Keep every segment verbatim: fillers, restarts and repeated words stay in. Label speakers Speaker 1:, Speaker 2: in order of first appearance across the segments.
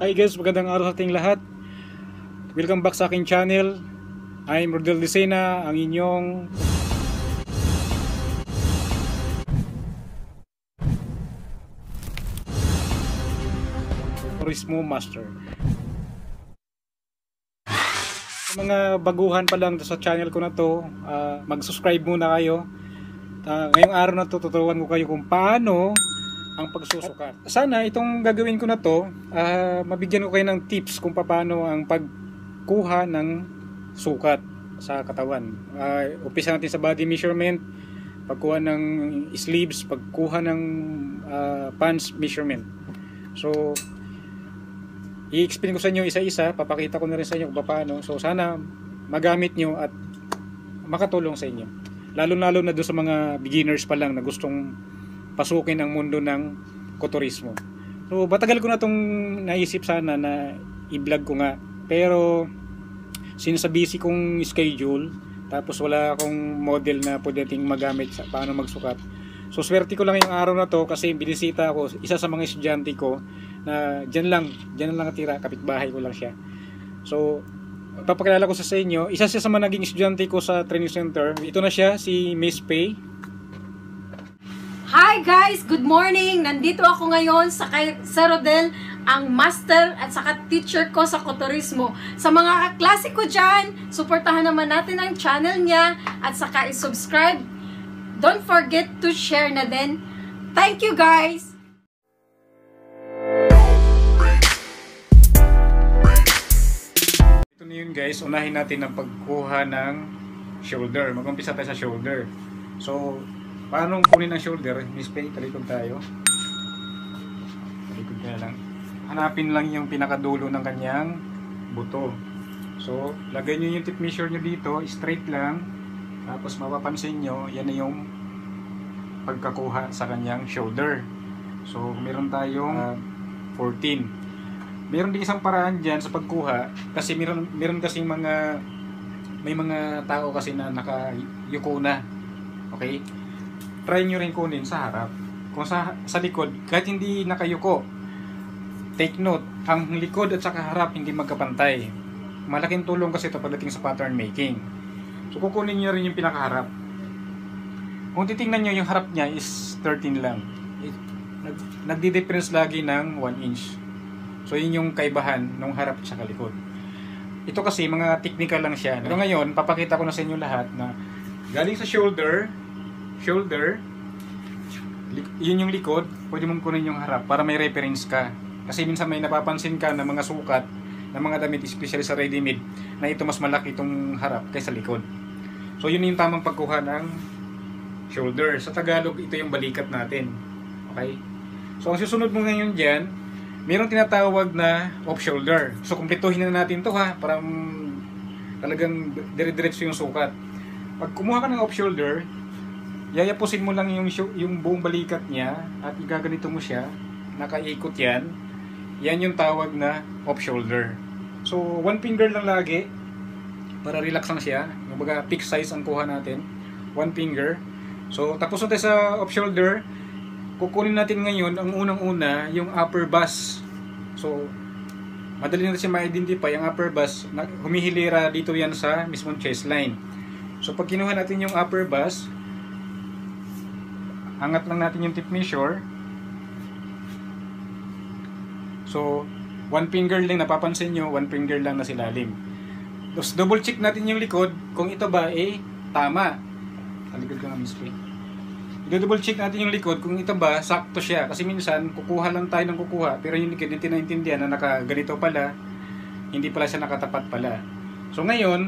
Speaker 1: Hi guys, magandang araw sa ating lahat. Welcome back sa aking channel. I'm Rodel Decena, ang inyong Turismo Master. Sa mga baguhan pa lang sa channel ko na to, uh, mag-subscribe muna kayo. Uh, ngayong araw na to, tuturuan ko kayo kung paano ang pagsusukat. Sana itong gagawin ko na to, uh, mabigyan ko kayo ng tips kung paano ang pagkuha ng sukat sa katawan. Uh, umpisa natin sa body measurement, pagkuha ng sleeves, pagkuha ng uh, pants measurement. So, i-explain ko sa inyo isa-isa, papakita ko na rin sa inyo kung paano. So, sana magamit nyo at makatulong sa inyo. Lalo-lalo na doon sa mga beginners pa lang na gustong pasukin ang mundo ng kotorismo. So, batagal ko na itong naisip sana na i-vlog ko nga. Pero, since sa busy kong schedule, tapos wala akong model na pwedeng magamit sa paano magsukat. So, swerte ko lang yung araw na to kasi binisita ako, isa sa mga estudyante ko na dyan lang, dyan lang natira, kapitbahay ko lang siya. So, papakilala ko sa sa inyo, isa siya sa mga naging estudyante ko sa training center. Ito na siya, si Miss Pay.
Speaker 2: Hi guys! Good morning! Nandito ako ngayon sa kay Sir Rodel, ang master at saka teacher ko sa kotorismo. Sa mga kaklase ko dyan, suportahan naman natin ang channel niya at saka i-subscribe. Don't forget to share na din. Thank you guys!
Speaker 1: Ito na yun guys, unahin natin ang pagkuha ng shoulder. Mag-umpisa tayo sa shoulder. So, paano kunin ang shoulder? Miss Pay, talikod tayo. Talikod kaya lang. Hanapin lang yung pinakadulo ng kanyang buto. So, lagay nyo yung tip measure nyo dito, straight lang. Tapos mapapansin nyo, yan na yung pagkakuha sa kanyang shoulder. So, meron tayong uh, fourteen. Meron din isang paraan dyan sa pagkuha. Kasi meron, meron kasing mga, may mga tao kasi na nakayuko na. Okay? Try nyo rin kunin sa harap. Kung sa, sa likod, kahit hindi nakayuko, take note, ang likod at saka harap hindi magkapantay. Malaking tulong kasi ito pagdating sa pattern making. So kukunin nyo rin yung pinakaharap. Kung titingnan nyo, yung harap niya is thirteen lang. Nag, nagdi-difference lagi ng one inch. So yun yung kaibahan ng harap at saka likod. Ito kasi mga technical lang siya. Pero ngayon, papakita ko na sa inyo lahat na galing sa shoulder, shoulder, yun yung likod, pwede mong kunin yung harap para may reference ka. Kasi minsan may napapansin ka na mga sukat ng mga damit, especially sa ready-made, na ito mas malaki itong harap kaysa likod. So yun yung tamang pagkuha ng shoulder. Sa Tagalog, ito yung balikat natin. Okay? So ang susunod mo ngayon dyan, mayroong tinatawag na off-shoulder. So kumpletuhin na natin to ha, para um, talagang dire-diretso yung sukat. Pag kumuha ka ng off-shoulder, yayapusin mo lang yung, yung buong balikat niya at igaganito mo siya, nakaikot yan. Yan yung tawag na off-shoulder. So, one finger lang lagi para relax lang siya. Yung baga, fixed size ang kuha natin. One finger. So, tapos na tayo sa off-shoulder. Kukunin natin ngayon, ang unang-una, yung upper bust. So, madali natin siya ma-identify. Yung upper bust, humihilira dito yan sa mismong chest line. So, pag kinuha natin yung upper bust, angat lang natin yung tip measure. So, one finger lang, napapansin nyo, one finger lang na silalim. Tapos, double check natin yung likod, kung ito ba, eh, tama. Talikod ka nga, Miss Pay. I-double check natin yung likod, kung ito ba, sakto siya. Kasi minsan, kukuha lang tayo ng kukuha, pero yung likod, hindi naintindihan na nakaganito pala, hindi pala siya nakatapat pala. So, ngayon,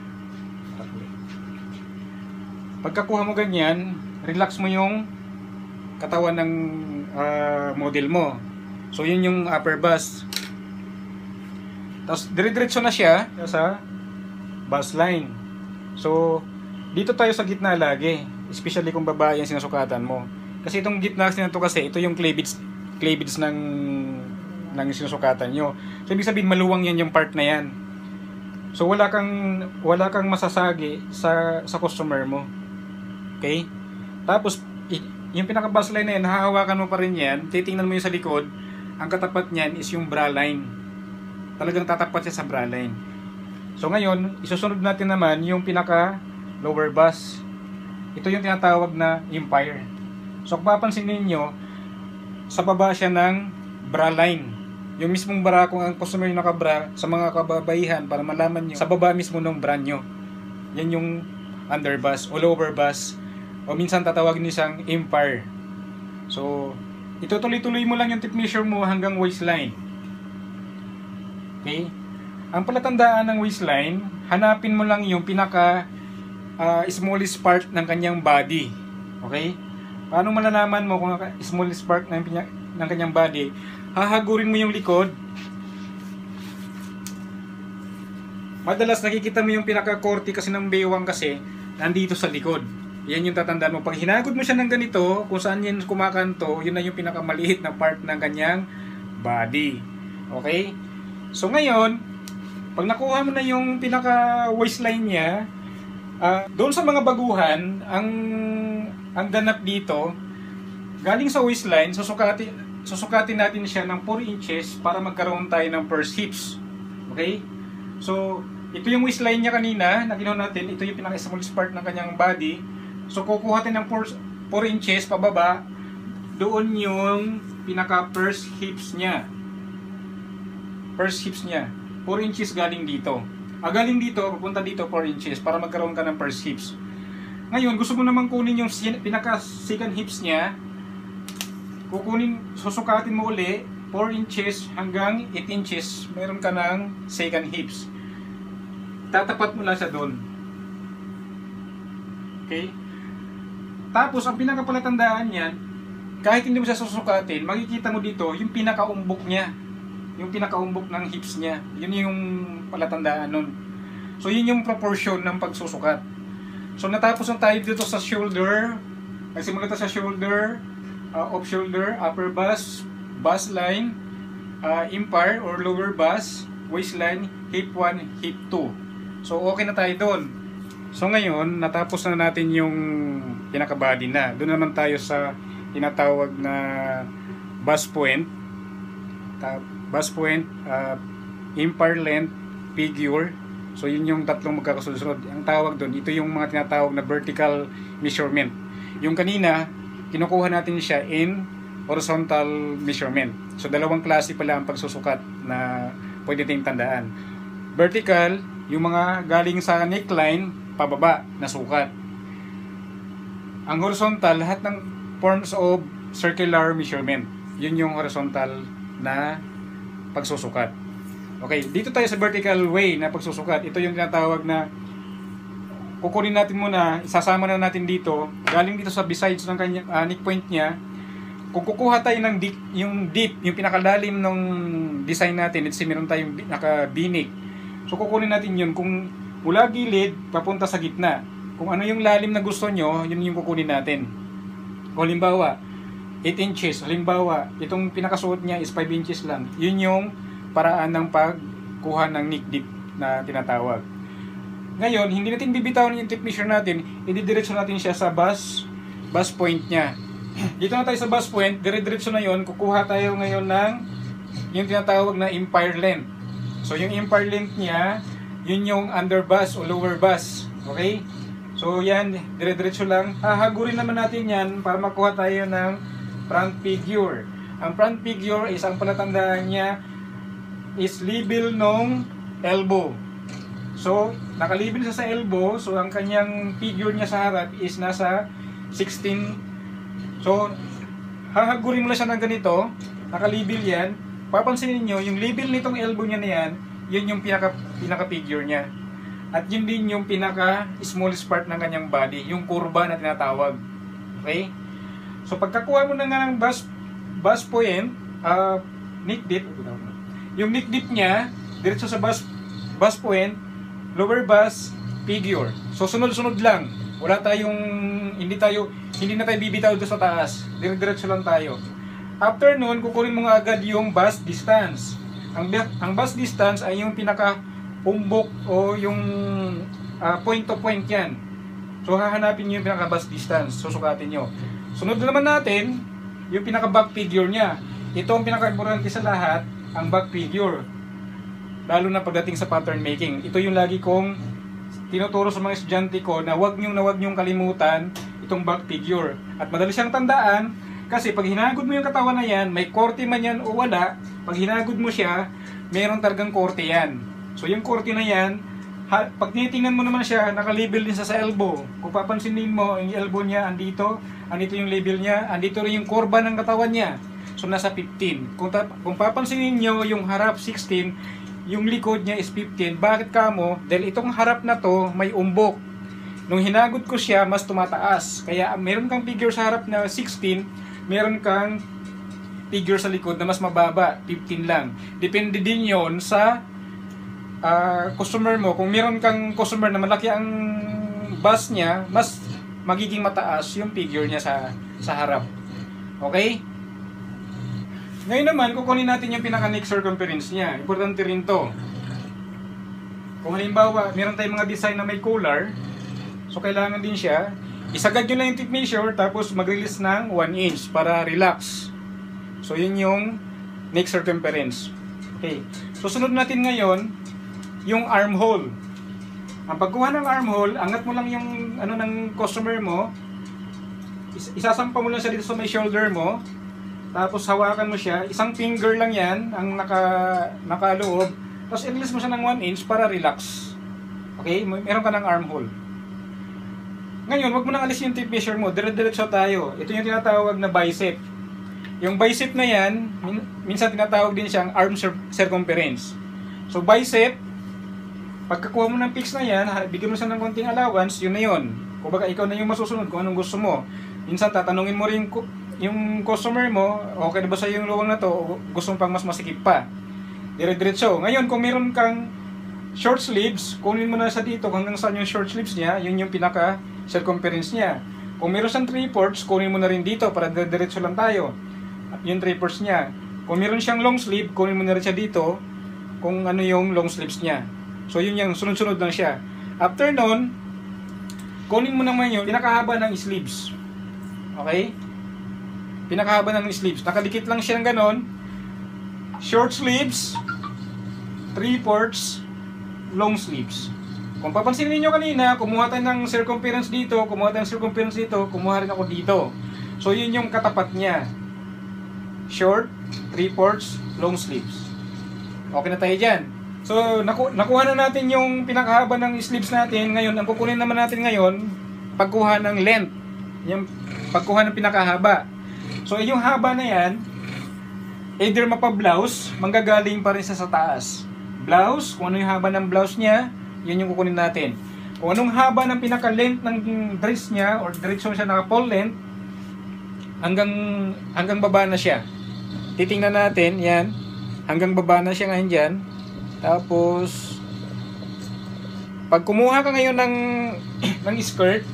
Speaker 1: pagkakuha mo ganyan, relax mo yung katawan ng uh, model mo. So yun yung upper bust. Tapos dire-diretso na siya sa bust line. So dito tayo sa gitna lagi, especially kung babae ang sinusukatan mo. Kasi itong gitna na to kasi, ito yung cleavage, cleavage ng, ng sinusukatan nyo. So ibig sabihin maluwang yan yung part na yan. So wala kang, wala kang masasagi sa, sa customer mo. Okay? Tapos yung pinaka-bust line na yan, hahawakan mo pa rin yan, titingnan mo yung sa likod, ang katapat niyan is yung bra line. talagang tatapat siya sa bra line. So ngayon, isusunod natin naman yung pinaka lower bust. Ito yung tinatawag na empire. So kung papansin ninyo, sa baba siya ng bra line. Yung mismong bra, kung ang customer yung nakabra, sa mga kababaihan, para malaman nyo, sa baba mismo ng bra nyo. Yan yung under bust o lower bust. O minsan tatawagin niyo siyang empire. So, itutuloy-tuloy mo lang yung tip measure mo hanggang waistline. Okay? Ang palatandaan ng waistline, hanapin mo lang yung pinaka uh, smallest part ng kanyang body. Okay? Paano malalaman mo kung smallest part ng, ng kanyang body? Hahagurin mo yung likod. Madalas nakikita mo yung pinaka-korte kasi ng baywang kasi nandito sa likod. Yan yung tatandaan mo. Pag hinagod mo siya ng ganito, kung saan yan kumakanto, yun na yung pinakamaliit na part ng kanyang body. Okay? So ngayon, pag nakuha mo na yung pinaka waistline niya, uh, doon sa mga baguhan, ang ang ganap dito, galing sa waistline, susukati, susukatin natin siya ng four inches para magkaroon tayo ng first hips. Okay? So, ito yung waistline niya kanina, na ginawa natin, ito yung pinaka-smallest part ng kanyang body. So, kukuha natin ng four inches pababa, doon yung pinaka-first hips niya. First hips niya. four inches galing dito. Ah, galing dito, pupunta dito four inches para magkaroon ka ng first hips. Ngayon, gusto mo namang kunin yung pinaka-second hips niya. Kukunin, susukatin mo uli, four inches hanggang eight inches, meron ka ng second hips. Tatapat mo lang siya doon. Okay? Tapos, ang pinakapalatandaan niyan, kahit hindi mo siya susukatin, makikita mo dito yung pinakaumbok niya. Yung pinakaumbok ng hips niya. Yun yung palatandaan nun. So, yun yung proportion ng pagsusukat. So, natapos na tayo dito sa shoulder. Nagsimula tayo sa shoulder, uh, off shoulder, upper bust, bust line, uh, empire or lower bust, waistline, hip one, hip two. So, okay na tayo doon. So ngayon, natapos na natin yung pinaka-body na. Doon naman tayo sa tinatawag na bust point. Bust point, uh, empire length, figure. So yun yung tatlong magkakasunod. Ang tawag doon, ito yung mga tinatawag na vertical measurement. Yung kanina, kinukuha natin siya in horizontal measurement. So dalawang klase pala ang pagsusukat na pwede tayong tandaan. Vertical, yung mga galing sa neckline, pababa na sukat. Ang horizontal, lahat ng forms of circular measurement. Yun yung horizontal na pagsusukat. Okay, dito tayo sa vertical way na pagsusukat. Ito yung tinatawag na kukunin natin muna, isasama na natin dito. Galing dito sa besides ng kanya, uh, neck point niya. Kung kukuha tayo ng deep, yung deep, yung pinakalalim ng design natin, let's say meron tayong naka-V-neck. So kukunin natin yun kung mula gilid, papunta sa gitna. Kung ano yung lalim na gusto nyo, yun yung kukunin natin. O halimbawa, eight inches. Halimbawa, itong pinakasuot niya is five inches lang. Yun yung paraan ng pagkuha ng neck dip na tinatawag. Ngayon, hindi natin bibitawan yung tip measure natin. Ididiretso natin siya sa bust, bust point niya. Dito na tayo sa bust point. Dire-diretso na yun. Kukuha tayo ngayon ng yung tinatawag na empire length. So, yung empire length niya, yun yung under bust o lower bust. Okay? So yan, dire-diretso lang. Hahagurin naman natin yan para makuha tayo ng front figure. Ang front figure is ang palatandaan niya is level nung elbow. So, nakalibil siya sa elbow. So, ang kanyang figure niya sa harap is nasa sixteen. So, hahagurin mo lang siya ng ganito. Nakalibil yan. Papansinin niyo yung level nitong elbow niya na yan, yun yung pinaka, pinaka figure niya. At yun din yung pinaka smallest part ng kanyang body, yung kurba na tinatawag. Okay? So pagkakuha mo na nga ng bust, bust point, uh, neck dip, yung neck dip niya, diretso sa bust, bust point, lower bust, figure. So sunod-sunod lang. Wala tayong, hindi tayo, hindi na tayo bibitaw doon sa taas. Diretso lang tayo. After nun, kukunin mo nga agad yung bust distance. Ang, ang bust distance ay yung pinaka umbok o yung uh, point to point yan. So hahanapin nyo yung pinaka bust distance. Susukatin nyo. Sunod naman natin yung pinaka back figure nya. Ito ang pinaka importante sa lahat, ang back figure. lalo na pagdating sa pattern making. Ito yung lagi kong tinuturo sa mga estudyante ko na wag nyong na wag nyong kalimutan itong back figure. At madali siyang tandaan kasi pag hinagod mo yung katawan na yan, may korte man yan o wala, pag hinagod mo siya, meron talagang korte yan. So yung korte na yan, ha, pag tinitingnan mo naman siya, nakalabel din sa sa elbow. Kung papansinin mo, yung elbow niya andito, andito yung label niya, andito rin yung kurba ng katawan niya. So nasa fifteen. Kung, kung papansinin nyo, yung harap sixteen, yung likod niya is fifteen. Bakit kamo? Dahil itong harap na to may umbok. Nung hinagod ko siya, mas tumataas. Kaya meron kang figure sa harap na sixteen, meron kang figure sa likod na mas mababa, fifteen lang. Depende din yon sa uh, customer mo. Kung meron kang customer na malaki ang bust niya, mas magiging mataas yung figure niya sa, sa harap. Okay? Ngayon naman, kukunin natin yung pinaka-neck circumference niya. Importante rin to. Kung halimbawa, meron tayong mga design na may collar, so kailangan din siya, isagad nyo lang yung tape measure, tapos mag-release ng one inch para relax. So yun yung neck circumference. Okay. So sunod natin ngayon, yung armhole. Ang pagkuha ng armhole, angat mo lang yung ano ng customer mo, is isasampa mo lang siya dito sa may shoulder mo, tapos hawakan mo siya, isang finger lang yan ang naka, nakaloob, tapos i-release mo siya ng one inch para relax. Okay? Meron ka ng armhole. Ngayon, wag mo nang alisin yung tape measure mo, dire-diretso tayo. Ito yung tinatawag na bicep. Yung bicep na yan, min minsan tinatawag din siyang arm cir circumference. So bicep, pagkakuha mo ng fix na yan, bigyan mo siya ng konting allowance, yun na yun. Kung baka ikaw na yung masusunod kung anong gusto mo. Minsan tatanungin mo rin yung customer mo, okay na ba sa yung luwang na to, o gusto mo pang mas masikip pa. Dire-diretso. Ngayon, kung meron kang short sleeves, kunin mo na sa dito kung hanggang saan yung short sleeves niya, yun yung pinaka circumference niya. Kung meron siyang three fourths, kunin mo na rin dito para dire-diretso lang tayo. Yung three fourths niya. Kung meron siyang long sleeve, kunin mo na rin siya dito kung ano yung long sleeves niya. So yun yung sunod-sunod lang siya. After nun, kunin mo naman yung pinakahaba ng sleeves. Okay? Pinakahaba ng sleeves. Nakadikit lang siya ng ganon. Short sleeves, three fourths, long sleeves. Kung papansinin niyo kanina, kumuha tayo ng circumference dito, kumuha tayo ng circumference dito, kumuha rin ako dito. So yun yung katapat niya. Short, three fourths, long sleeves. Okay na tayo dyan. So naku nakuha na natin yung pinakahaba ng sleeves natin. Ngayon, ang kukunin naman natin ngayon, pagkuha ng length. Yung pagkuha ng pinakahaba. So yung haba na yan, either mapa-blouse, manggagaling pa rin sa sa taas. Blouse, kung ano yung haba ng blouse niya, yun yung kukunin natin. Kung anong haba ng pinaka-length ng dress niya, or direksyon siya naka-full length, hanggang, hanggang baba na siya. Titingnan natin, yan, hanggang baba na siya ngayon dyan. Tapos, pag kumuha ka ngayon ng, ng skirt,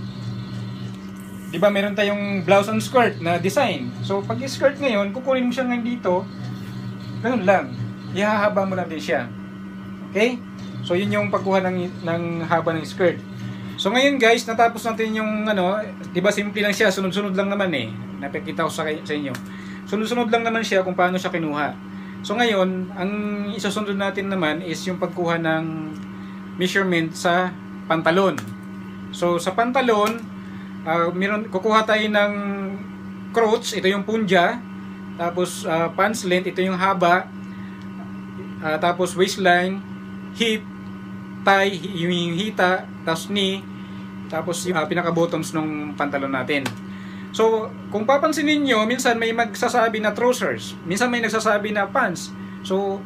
Speaker 1: di ba meron tayong blouse and skirt na design. So pag skirt ngayon, kukunin mo siya ngayon dito. Ganun lang. Ihahaba mo lang din siya. Okay? So yun yung pagkuha ng, ng haba ng skirt. So ngayon guys, natapos natin yung ano, di ba simple lang siya, sunod-sunod lang naman eh. Napakita ko sa, sa inyo. Sunod-sunod lang naman siya kung paano siya kinuha. So ngayon, ang isusunod natin naman is yung pagkuha ng measurement sa pantalon. So sa pantalon, Uh, meron, kukuha tayo ng crotch, ito yung punja, tapos uh, pants length, ito yung haba, uh, tapos waistline, hip, thigh, yung hita, tapos knee, tapos uh, pinaka bottoms ng pantalon natin. So kung papansinin niyo, minsan may magsasabi na trousers, minsan may nagsasabi na pants. So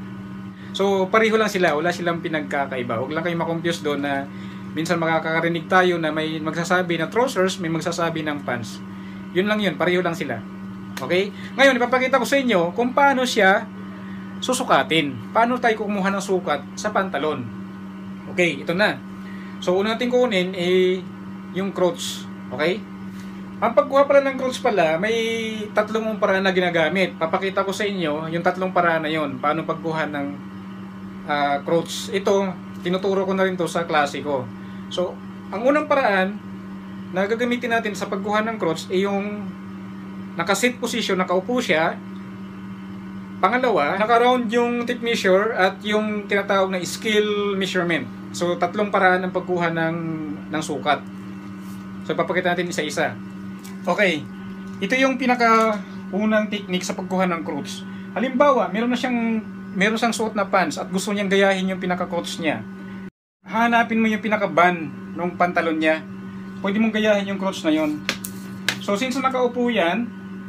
Speaker 1: so pareho lang sila, wala silang pinagkakaiba. Huwag lang kayong ma-confuse doon na minsan makakarinig tayo na may magsasabi na trousers, may magsasabi ng pants. Yun lang yun, pareho lang sila. Okay? Ngayon, ipapakita ko sa inyo kung paano siya susukatin. Paano tayo kumuha ng sukat sa pantalon. Okay, ito na. So, una natin kunin eh, yung crotch. Okay? Ang pagkuha pala ng crotch pala, may tatlong paraan na ginagamit. Papakita ko sa inyo yung tatlong paraan na yun. Paano pagkuha ng uh, crotch. Ito, tinuturo ko na rin to sa klase ko. So, ang unang paraan na gagamitin natin sa pagkuha ng crotch ay yung naka-sit position, nakaupo siya. Pangalawa, naka-round yung tape measure at yung tinatawag na scale measurement. So, tatlong paraan ng pagkuha ng, ng sukat. So, papakita natin isa-isa. Okay, ito yung pinaka-unang technique sa pagkuha ng crotch. Halimbawa, meron na siyang, meron siyang suot na pants at gusto niyang gayahin yung pinaka-crotch niya. Hanapin mo yung pinaka-band ng pantalon niya. Pwede mong gayahin yung crotch na yon. So, since nakaupo yan,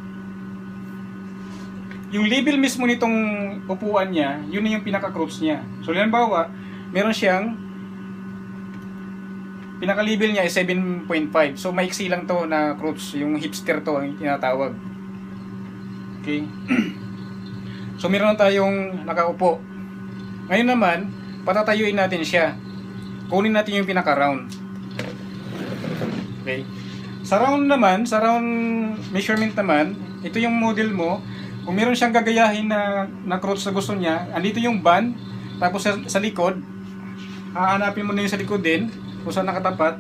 Speaker 1: yung label mismo nitong upuan niya, yun na yung pinaka-crotch niya. So, halimbawa, meron siyang pinaka-label niya ay seven point five. So, maiksi lang to na crotch. Yung hipster to ang tinatawag. Okay? So, meron tayong nakaupo. Ngayon naman, patatayuin natin siya. Kunin natin yung pinaka-round. Okay? Sa round naman, sa round measurement naman, ito yung model mo. Kung meron siyang gagayahin na, na crotch na gusto niya, andito yung band, tapos sa, sa likod, hahanapin mo na yung sa likod din, kung saan nakatapat.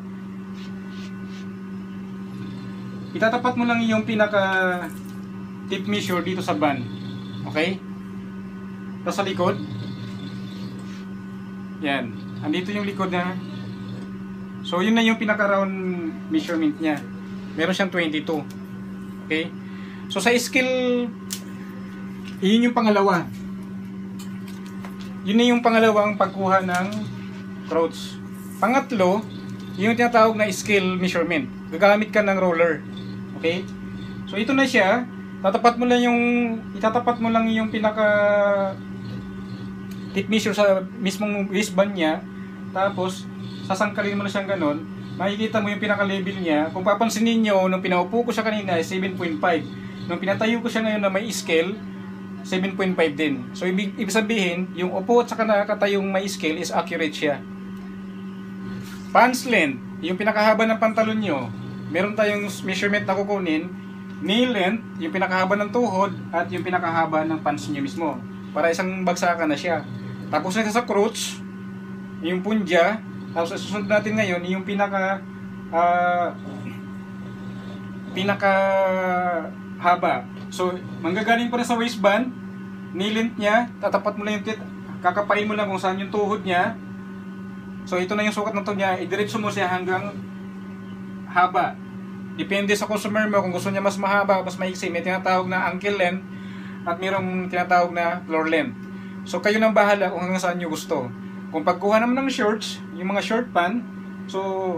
Speaker 1: Itatapat mo lang yung pinaka tape measure dito sa band. Okay? Tapos sa likod, yan. Andito yung likod na. So, yun na yung pinaka-round measurement niya. Meron siyang twenty-two. Okay? So, sa scale, yun yung pangalawa. Yun na yung pangalawang pagkuha ng crotch. Pangatlo, yung tinatawag na scale measurement. Gagamit ka ng roller. Okay? So, ito na siya. Tatapat mo lang yung, itatapat mo lang yung pinaka tape measure sa mismong waistband niya. Tapos, sasangkalin mo na siyang ganon. Makikita mo yung pinaka-label niya. Kung papansin ninyo, nung pinaupo ko siya kanina ay seven point five. Nung pinatayo ko siya ngayon na may scale, seven point five din. So, ibig, ibig sabihin, yung upo at saka nakatayong may scale is accurate siya. Pants length, yung pinakahaba ng pantalon nyo, meron tayong measurement na kukunin. Knee length, yung pinakahaba ng tuhod, at yung pinakahaba ng pants nyo mismo. Para isang bagsakan na siya. Tapos na sa crotch, yung punja. Tapos susunod natin ngayon, yung pinaka uh, pinaka haba. So, manggagaling pa rin sa waistband, knee length niya, tatapat mo lang yung tit, kakapain mo lang kung saan yung tuhod niya. So, ito na yung sukat ng to niya, idiretso mo siya hanggang haba. Depende sa customer mo, kung gusto niya mas mahaba, mas maiksi, may tinatawag na ankle length at mayroong tinatawag na floor length. So, kayo nang bahala kung hanggang saan nyo gusto. Kung pagkuha naman ng shorts, yung mga short pant, so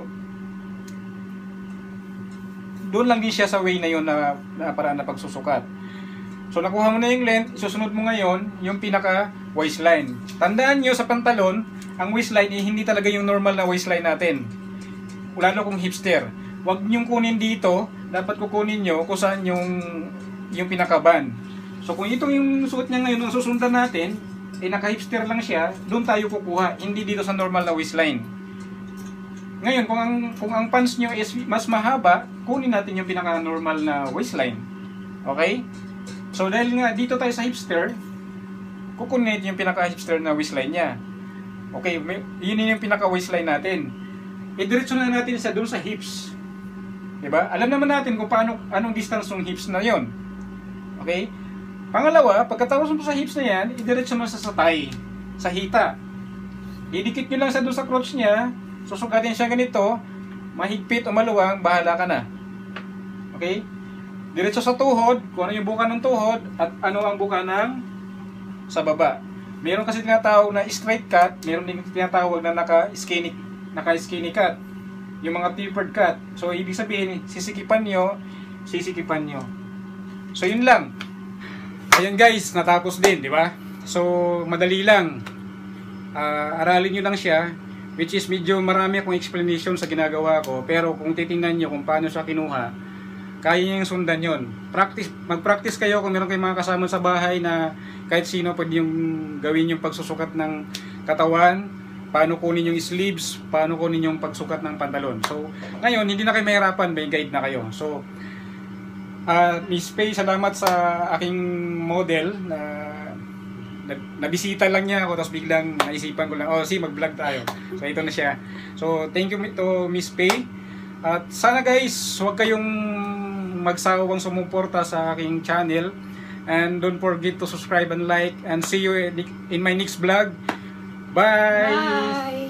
Speaker 1: doon lang din siya sa way na yun na, na paraan na pagsusukat. So nakuha mo na yung length, susunod mo ngayon yung pinaka waistline. Tandaan nyo sa pantalon, ang waistline eh, hindi talaga yung normal na waistline natin. Lalo kung hipster. Huwag nyong kunin dito, dapat kukunin nyo kung saan yung, yung pinaka-band. So kung ito yung suot niya ngayon, ang susundan natin, eh naka-hipster lang siya, doon tayo kukuha, hindi dito sa normal na waistline. Ngayon, kung ang, kung ang pants nyo is mas mahaba, kunin natin yung pinaka-normal na waistline. Okay? So, dahil nga dito tayo sa hipster, kukunin natin yung pinaka-hipster na waistline niya. Okay, may, yun yung pinaka-waistline natin. Idiretso na natin sa doon sa hips. Diba? Alam naman natin kung paano, anong distance ng hips na yon. Okay? Pangalawa, pagkatapos mo sa hips na yan, idiretso mo sa sa thigh, sa hita. Didikit nyo lang sa doon sa crotch niya, susukatin siya ganito, mahigpit o maluwang, bahala ka na. Okay? Diretso sa tuhod, kung ano yung buka ng tuhod, at ano ang buka ng sa baba. Meron kasi tinatawag na straight cut, meron din tinatawag na naka-skinny, naka-skinny cut. Yung mga tapered cut. So, ibig sabihin, sisikipan nyo, sisikipan nyo. So, yun lang. Ayan guys, natapos din, di ba? So, madali lang. Uh, aralin nyo lang siya, which is medyo marami akong explanation sa ginagawa ko. Pero kung titingnan nyo kung paano siya kinuha, kaya nyo yung sundan yun. Practice, mag-practice kayo kung meron kayong mga kasama sa bahay na kahit sino pwede yung gawin yung pagsusukat ng katawan, paano kunin yung sleeves, paano kunin yung pagsukat ng pantalon. So, ngayon, hindi na kayo mahirapan, may guide na kayo. So, Uh, Miss Pay, salamat sa aking model na nabisita lang niya ako tapos biglang naisipan ko lang, oh si mag-vlog tayo. So ito na siya. So thank you to Miss Pay. At sana guys, huwag kayong magsawang sumuporta sa aking channel And don't forget to subscribe and like. And see you in in my next vlog. Bye!
Speaker 2: Bye!